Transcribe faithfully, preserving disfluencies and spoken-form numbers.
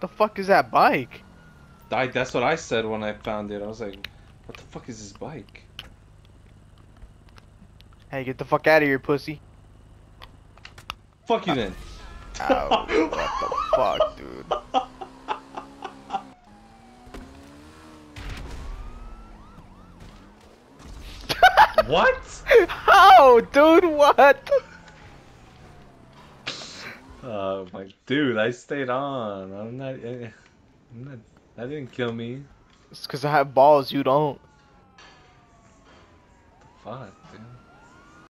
The fuck is that bike? I, that's what I said when I found it. I was like, what the fuck is this bike? Hey, get the fuck out of here, pussy. Fuck you then. Oh, what the fuck, dude? What? How, dude? What? Oh my dude, I stayed on. I'm not. eh, I'm not. That didn't kill me. It's because I have balls, you don't. Fuck, dude.